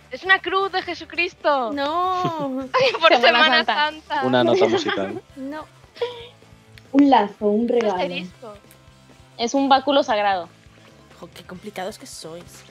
Es una cruz de Jesucristo. No. Por Semana Semana Santa. Una nota musical. No. Un lazo, un ¿Qué es regalo. esto? Es un báculo sagrado. Jo, qué complicados que sois.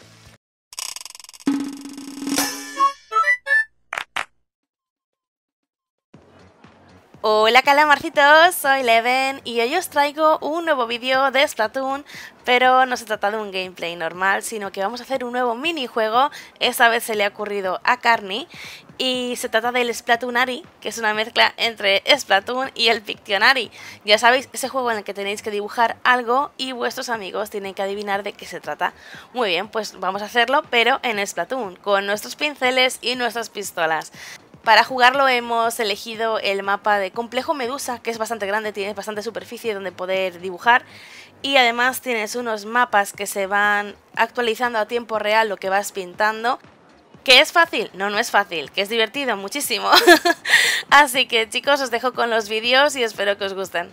Hola calamarcitos, soy Leven y hoy os traigo un nuevo vídeo de Splatoon, pero no se trata de un gameplay normal, sino que vamos a hacer un nuevo minijuego. Esta vez se le ha ocurrido a Carny y se trata del Splatoonari, que es una mezcla entre Splatoon y el Pictionary. Ya sabéis, ese juego en el que tenéis que dibujar algo y vuestros amigos tienen que adivinar de qué se trata. Muy bien, pues vamos a hacerlo, pero en Splatoon, con nuestros pinceles y nuestras pistolas. Para jugarlo hemos elegido el mapa de Complejo Medusa, que es bastante grande, tienes bastante superficie donde poder dibujar y además tienes unos mapas que se van actualizando a tiempo real lo que vas pintando. ¿Que es fácil? No, no es fácil, que es divertido, muchísimo. Así que chicos, os dejo con los vídeos y espero que os gusten.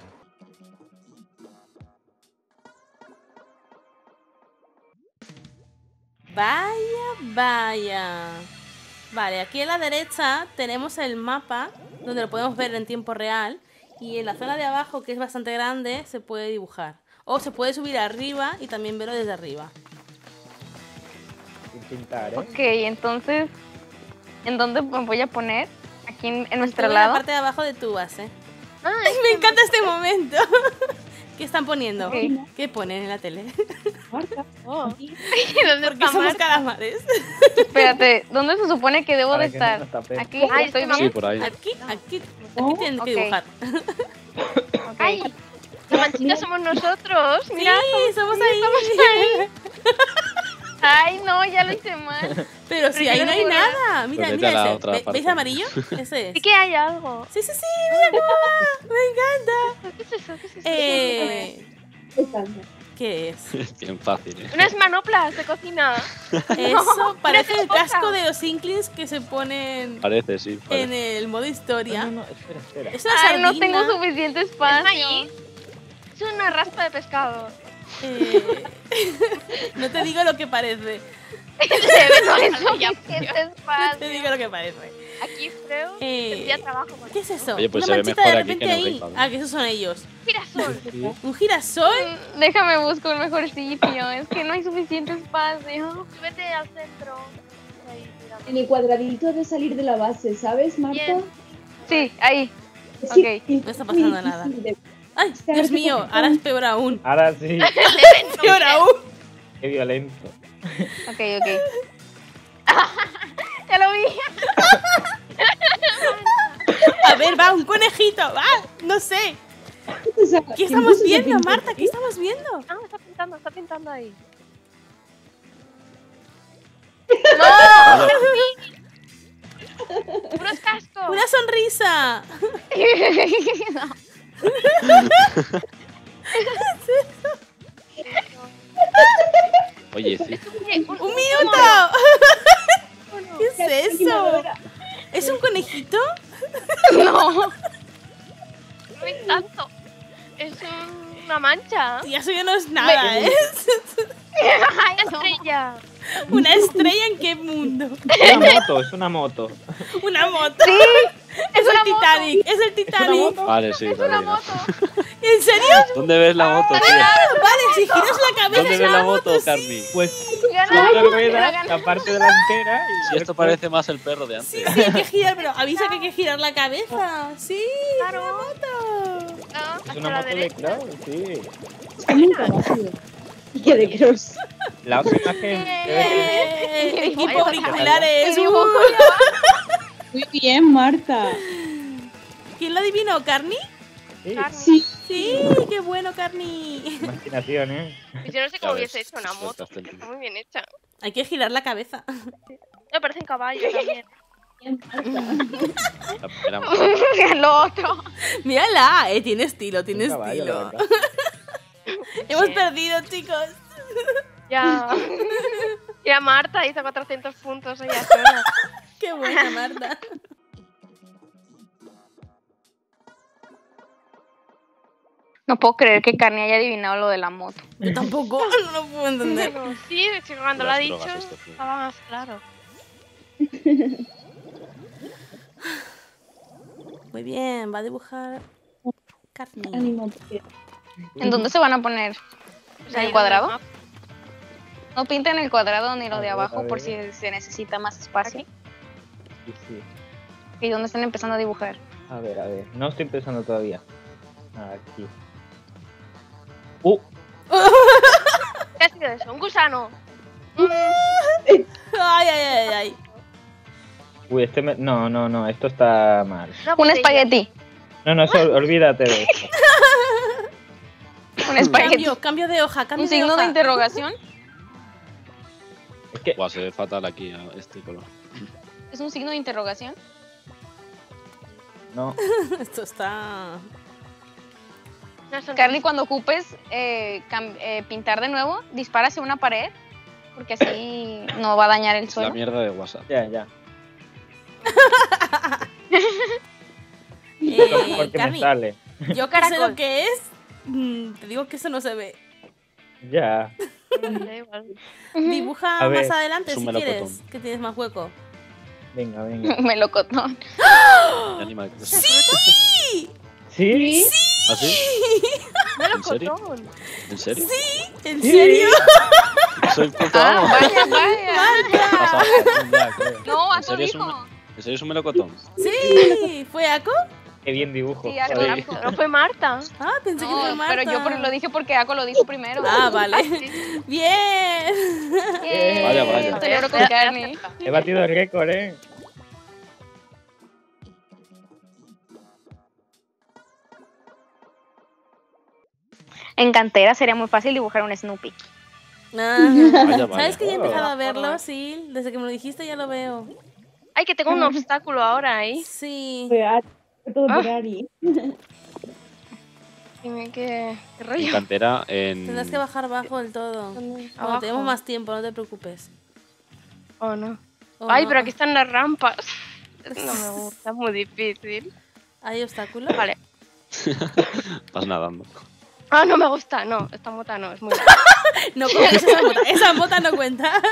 Vaya. Vale, aquí a la derecha tenemos el mapa donde lo podemos ver en tiempo real y en la zona de abajo, que es bastante grande, se puede dibujar. O se puede subir arriba y también verlo desde arriba. Pintar, ¿eh? Ok, entonces, ¿en dónde me voy a poner? Aquí en nuestro En la lado. parte de abajo de tu base. Ay, Me encanta este momento. ¿Qué están poniendo? Ok. ¿Qué ponen en la tele? Marta. oh. Aquí. ¿Dónde Porque está somos Marta? calamares. Espérate, ¿dónde se supone que debo Para de que no estar? nos tapemos. Aquí, Ay, estoy estoy Sí, bien. por ahí. Aquí Oh, tienen que ok. dibujar. Ok. Ay, la manchita somos nosotros. Mira. Sí, somos ahí. Ay, no, ya lo hice mal. Pero si Pero ahí yo no no hay veo nada. Mira, Pues vete a mira la ese. otra ¿Veis parte. amarillo? Ese es. Sí que hay algo. Sí, mira cómo va. Me encanta. ¿Qué es eso? ¿Qué es eso? Estando. ¿Qué es? Es bien fácil, ¿eh? Unas manoplas de cocina. Eso parece el cosa. casco de los Inklings que se ponen Parece, sí. en Parece. el modo historia. No, espera. Es una Ay, no sardina. tengo suficiente ¿Es espacio. maíz? Es una raspa de pescado. No te digo lo que parece. No es Ya, suficiente No te espacio. digo lo que parece. Aquí creo tendría trabajo. con ¿Qué es eso? Oye, pues Una se ve manchita mejor de aquí repente que en el ahí. iPad, ¿eh? Ah, que esos son ellos. Girasol. ¿Un girasol? Déjame buscar un mejor sitio. Es que no hay suficiente espacio. Vete al centro. Ahí, mira. En el cuadradito de salir de la base, ¿sabes, Marta? Bien. Sí, ahí. Sí, Ok. y- No está pasando y- nada. y- Ay, Dios mío, ahora es peor aún. Ahora sí, Peor aún. qué violento. Ok. Ya lo vi. A ver, va, un conejito, va. No sé. o sea, ¿Qué estamos entonces viendo, pinta- Marta? ¿Qué estamos viendo? Ah, está pintando ahí. ¡Puros cascos! Una sonrisa. Oye, sí. Oye, ¡Un minuto! ¿Qué es eso? Imaginadora. ¿Es un conejito? No. No es tanto. Es una mancha. Y eso ya no es nada, ¿eh? Una estrella. ¿Una estrella en qué mundo? Es una moto. Una moto. Sí. Es una el Titanic, es el ¿Es una Titanic. moto? Vale, sí. Es vale, una no. moto. ¿En serio? ¿Dónde ves la moto, tío? Vale, si giras la cabeza ¿Dónde es ves la la moto, sí. Carmi? Pues Gana. la rueda, Gana. la parte delantera y Si esto parece más el perro de Sí, antes. hay que girar, pero avisa que hay que girar la cabeza. Sí, Claro. una moto. Ah, es hacia una la moto de derecha. cross, sí. Está muy rápido. Y que de cross. La otra imagen que ves Equipo auriculares. Muy bien, Marta. ¿Quién lo adivinó, Carni? sí, Sí. Sí, qué bueno, Carni. imaginación, ¿eh? Pues yo no sé cómo Ya hubiese ves, hecho una moto. sueltaste el Está tiro. muy bien hecha. Hay que girar la cabeza. Me parecen caballos también. Bien, Marta. Era- Lo otro. Mírala, tiene estilo, tiene Un caballo, la estilo. verdad. Hemos perdido, chicos. Ya. Y a Marta hizo 400 puntos ella sola. Qué buena, Marta. No puedo creer que Carni haya adivinado lo de la moto. Yo tampoco, no lo puedo entender. Bueno, sí, es que cuando lo Las ha dicho drogas esto, tío. estaba más claro. Muy bien, va a dibujar Carni. Ánimo, porque ¿En dónde se van a poner? O sea, ¿En el ahí cuadrado? donde No pinten el cuadrado ni lo A de ver, abajo a por ver. si se necesita más espacio. Sí, sí. ¿Y dónde están empezando a dibujar? A ver. No estoy empezando todavía. Aquí. ¿Qué ha sido eso? ¿Un gusano? Ay, ay, ay, ay. Uy, No, esto está mal. Una Un botella. espagueti. No, eso, olvídate de eso. Un espagueti. Cambio de hoja, cambio Un de signo hoja. de interrogación. Es que, Buah, se ve fatal aquí a este color. Es un signo de interrogación. no. Esto está... Una sonrisa. Carly, cuando ocupes pintar de nuevo, dispara hacia una pared. Porque así no va a dañar el Es la suelo. mierda de WhatsApp. Ya. Porque me Carni, sale. yo que sé lo que es, te digo que eso no se ve. Ya. Da igual. Dibuja A ver, más adelante es un si quieres, melocotón. que tienes más hueco. Venga. Melocotón. ¿Qué animal que es? ¡Sí! ¿Sí? ¿Ah, sí? ¿En serio? Melocotón. ¿En serio? ¿En serio? Soy puto Ah, amo. vaya. Pasaba, ya, creo. No, ¿En Aco serio es dijo. ¿En serio es un melocotón? Sí, ¿fue Aco? Qué bien dibujo. Sí, Aco, Joder. Aco. No fue Marta. Ah, pensé que fue No, Marta. pero yo lo dije porque Aco lo dijo primero. Ah, vale. Bien. Yay, Vaya. Celebro con Carly. He batido el récord, En cantera sería muy fácil dibujar un Snoopy. Ah, Vaya. ¿sabes que ya he empezado a Oh. verlo? Sí, desde que me lo dijiste ya lo veo. Ay, que tengo un obstáculo ahora ahí. Sí. fue todo Ah. por Ari. Dime qué En rollo. cantera, Tendrás que bajar bajo del todo. ¿Dónde? Bueno, Abajo. tenemos más tiempo, no te preocupes. Oh, no. Oh, Ay, no. pero aquí están las rampas. No me gusta, es muy difícil. ¿Hay obstáculos? Vale. Vas nadando. Ah, no me gusta. No, esta mota no, es muy No coges esa mota. Esa mota no cuenta.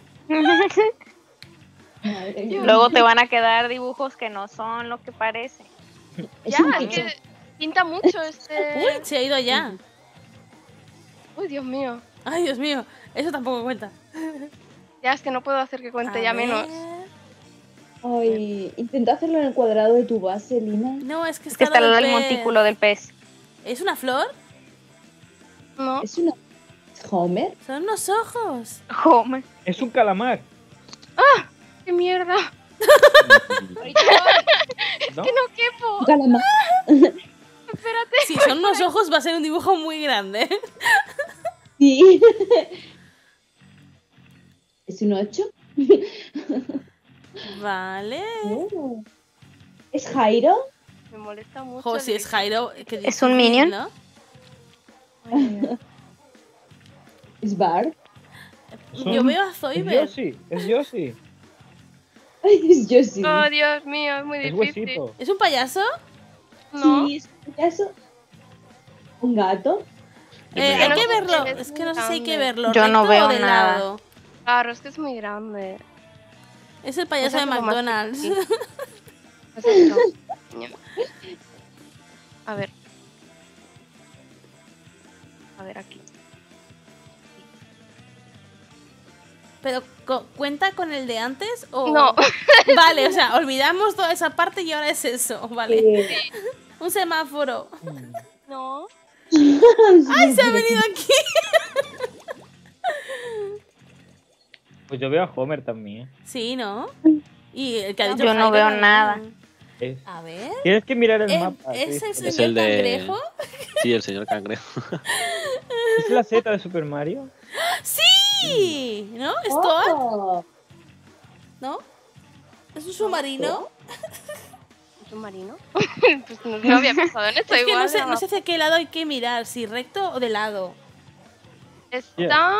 Madre mía. Luego te van a quedar dibujos que no son lo que parece. Es Ya, un es pincho. que pinta mucho este. Uy, se ha ido ya. Uy, Dios mío. Ay, Dios mío. Eso tampoco cuenta. Ya es que no puedo hacer que cuente A ya ver. menos. Ay, intenta hacerlo en el cuadrado de tu base, Lina. No, es que Es que está está lo del el pez. montículo del pez. ¿Es una flor? No. Es una... ¿Homer? Son unos ojos. Homer. Es un calamar. ¡Qué mierda! ¿No? Que no quepo. ¿Un calamar? Espérate. Si son unos ojos va a ser un dibujo muy grande. Sí. ¿Es un 8? Vale. Oh. ¿Es Jairo? Me molesta mucho. Jo, si es Jairo. qué ¿Es un difícil, minion? ¿no? Jairo. ¿Es Bart? Yo veo a Es Zoidberg. Yoshi. Es Yoshi. Es Josie. Oh, Dios mío, es muy Es difícil. huesito. ¿Es un payaso? No. Sí, es eso. ¿Un gato? Hay no que sé, verlo. es Es que no muy sé si hay que grande. verlo. Yo no ¿recto o veo de nada. lado? Claro, es que es muy grande. Es el payaso Pues de hazlo más McDonald's. chiquitín. Es esto. A ver. A ver aquí. ¿Pero cuenta con el de antes o...? No. Vale, o sea, olvidamos toda esa parte y ahora es eso, vale. Un semáforo. No. ¡Ay, se ha venido aquí! Pues yo veo a Homer también. Sí, ¿no? Y el que ha dicho Yo no Jairo veo también. nada. Es- A ver... Tienes que mirar el mapa. ¿Es el ¿sí? señor Es el de- cangrejo? Sí, el señor cangrejo. ¿Es la Z de Super Mario? ¡Sí! ¿No? ¿Es Toad? Oh, ¿No? ¿Es un submarino? ¿Es un marino? Pues no había pensado en esto. Es que igual. no sé hacia qué lado hay que mirar, si recto o de lado. Está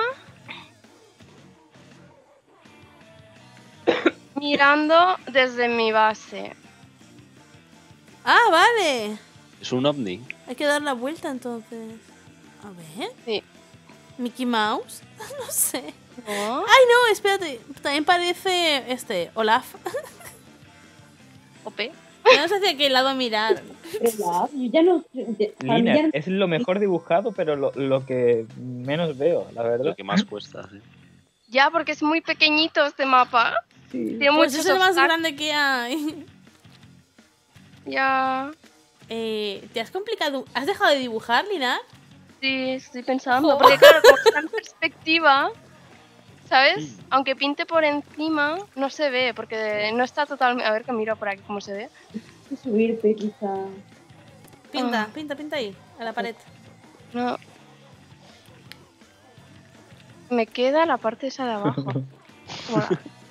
mirando desde mi base. Ah, vale. Es un ovni. Hay que dar la vuelta entonces. A ver. Sí. Mickey Mouse. No sé. ¿No? Ay, no, espérate. También parece Olaf. ¿OP? Vamos hacia aquel lado a mirar. ¿Verdad? Yo ya no. Para mí ya Lina, no- es lo mejor dibujado, pero lo que menos veo, la verdad. Lo que más cuesta. Sí. Ya, porque es muy pequeñito este mapa. Sí. Tiene Pues muchos es el más obstáculos. grande que hay. Ya. ¿Te has complicado? ¿Has dejado de dibujar, Lina? Sí, estoy pensando. Jo. Porque claro, como está en perspectiva, ¿sabes? Aunque pinte por encima, no se ve, porque no está totalmente... A ver que miro por aquí cómo se ve. Subirte, quizá. Pinta, Ah. pinta ahí, a la pared. No. Me queda la parte esa de abajo. Mola.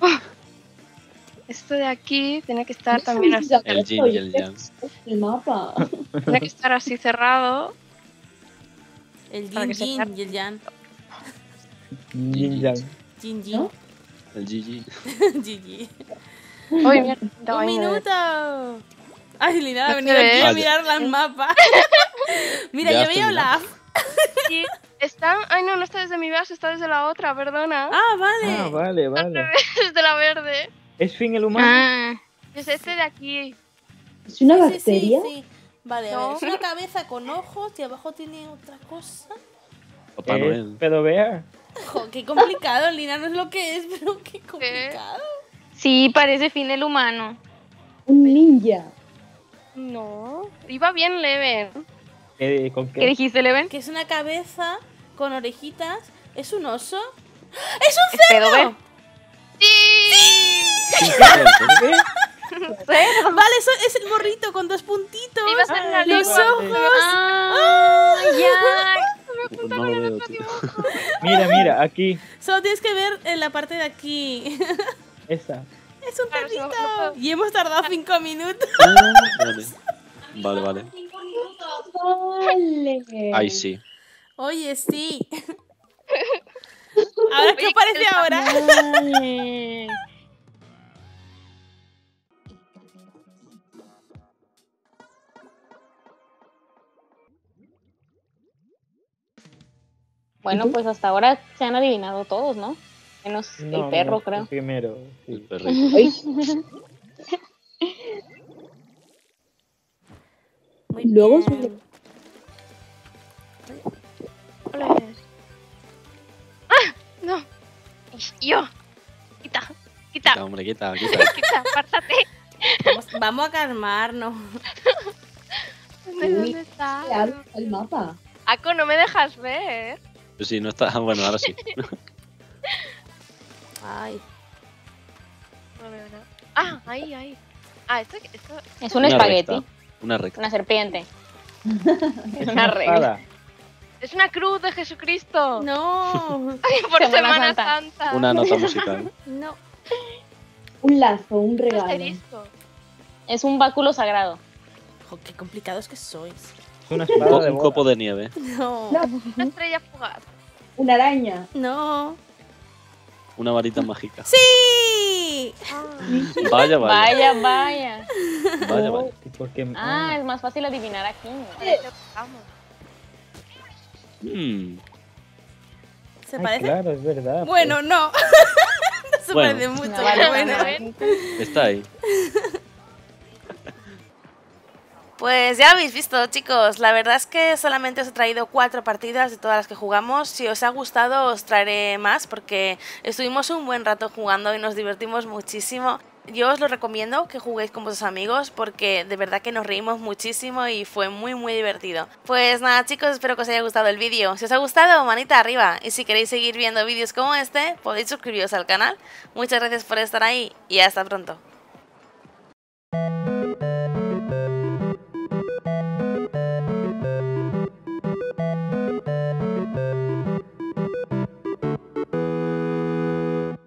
Esto de aquí tiene que estar también así. El yin y el yang. El mapa. Tiene que estar así cerrado. El Para yin que se yin cargue. y el yang. Yin yang. Yin yin. ¿No? El GG. GG. Uy, mira, ¡Un minuto! Ay, Lina ha No venido se aquí ve. a mirar el mapa. Mira, Ya yo has veía terminado. Olaf. Sí, está... Ay, no, no está desde mi base, está desde la otra, perdona. Ah, vale. Ah, vale, vale. Desde la verde. ¿Es fin el humano? Ah, Es este de aquí. ¿Es una Sí, sí, bacteria? sí. Vale, a No. ver, es una cabeza con ojos y abajo tiene otra cosa. Papá Noel. Pero vea. Jo, qué complicado, Lina, no es lo que es, pero qué complicado. sí, parece fin el humano. Un ninja. No, iba bien leve. ¿Con ¿Qué qué? dijiste, Leven? Que es una cabeza con orejitas. ¿Es un oso? ¡Es un ¿Es pedo, cerdo! ve? ¡Sí! ¿Qué? Vale, eso es el gorrito con dos puntitos. Iba a ser una Los lengua. ojos. Ah, ya. Pues no lo veo, tío. Mira, aquí. Solo tienes que ver en la parte de aquí. Esta. Es un Claro, perrito. no puedo. Y hemos tardado 5 minutos. Vale. Vale. Vale. Ahí sí. Oye, sí. ¿Ahora qué Oye, parece el ahora? Vale. Bueno, pues hasta ahora se han adivinado todos, ¿no? Menos No, el perro, no, creo. el primero. El Sí. perrito. Ay, Muy Luego bien. Ole. ¡Ah! ¡No! ¡Yo! ¡Quita! ¡Quita! Quita, hombre, quita. ¡Quita! ¡Apártate! Vamos a calmarnos. ¿Dónde está? claro, el mapa. Aco, no me dejas ver. Pues sí, no está. Bueno, ahora sí. Ay. No veo nada. Ah, ahí. Ah, esto... Es un Una espagueti, recta. Una recta. una serpiente. Es una regla. espada. Es una cruz de Jesucristo. No. Por Semana Semana Santa. Santa. Una nota musical. No. Un lazo, un ¿Qué es regalo. esto? Es un báculo sagrado. Jo, qué complicados que sois. Es una Un, espada de un boda. copo de nieve. No. No, Una estrella fugaz. una araña. No. Una varita mágica. ¡Sí! Vaya. Vaya. Vaya. Porque, Ah, es más fácil adivinar aquí. Vamos. ¿Se ay, parece? claro, es verdad. Bueno, no. No se Bueno. parece mucho, No, pero vale, bueno. Está ahí. Pues ya habéis visto, chicos, la verdad es que solamente os he traído 4 partidas de todas las que jugamos. Si os ha gustado os traeré más porque estuvimos un buen rato jugando y nos divertimos muchísimo. Yo os lo recomiendo que juguéis con vuestros amigos porque de verdad que nos reímos muchísimo y fue muy divertido. Pues nada, chicos, espero que os haya gustado el vídeo. Si os ha gustado, manita arriba, y si queréis seguir viendo vídeos como este podéis suscribiros al canal. Muchas gracias por estar ahí y hasta pronto.